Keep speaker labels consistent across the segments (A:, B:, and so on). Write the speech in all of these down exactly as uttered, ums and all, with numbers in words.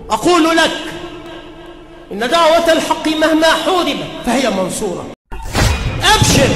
A: أقول لك إن دعوة الحق مهما حوربت فهي منصورة. أبشر.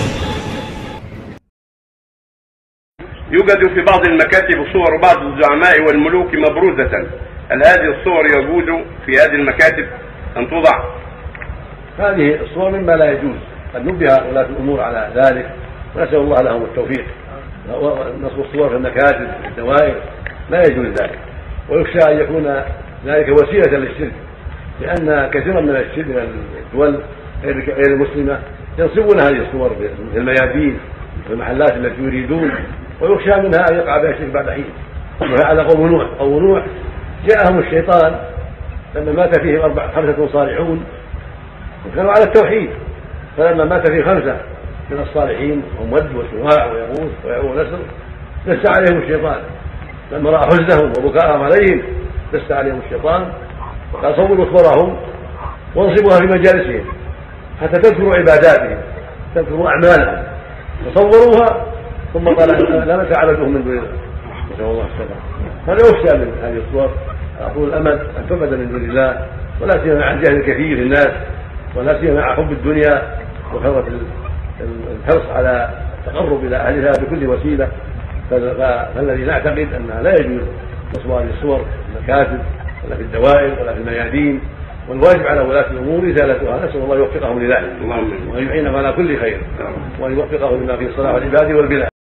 B: يوجد في بعض المكاتب صور بعض الزعماء والملوك مبروزة، هل هذه الصور يجوز في هذه المكاتب أن توضع؟
C: هذه الصور مما لا يجوز، قد نبه ولاة الأمور على ذلك ونسأل الله لهم التوفيق. نصب الصور في المكاتب في الدوائر لا يجوز ذلك، ويخشى أن يكون ذلك وسيلة للشرك، لأن كثيرا من الشرك من الدول غير المسلمة ينصبون هذه الصور في الميادين في المحلات التي يريدون، ويخشى منها أن يقع بها الشرك بعد حين. وفعل قوم نوح، قوم نوح جاءهم الشيطان لما مات فيهم أربع خمسة صالحون وكانوا على التوحيد، فلما مات فيه خمسة من الصالحين هم ود وسواع ويغوث ويعوق ونسر دس عليهم الشيطان، لما رأى حزنهم وبكاءهم عليهم دس عليهم الشيطان وقال صوروا صورهم وانصبوها في مجالسهم حتى تذكروا عباداتهم تذكروا أعمالهم، فصوروها ثم قال لا نتعبدهم من دون الله، نسأل الله السلامة. هذا يخشى من هذه الصور. أقول الأمل أن تعبد من دون الله، ولا سيما مع الجهل الكثير في الناس، ولا سيما مع حب الدنيا وكثرة الحرص على التقرب إلى أهلها بكل وسيلة. فالذي نعتقد أنها لا يجوز نصب هذه الصور في المكاتب ولا في الدوائر ولا في الميادين، والواجب على ولاة الأمور إزالتها. نسأل الله يوفقهم لذلك وأن يعينهم على كل خير وأن يوفقهم لما فيه الصلاح والعباد والبلاد.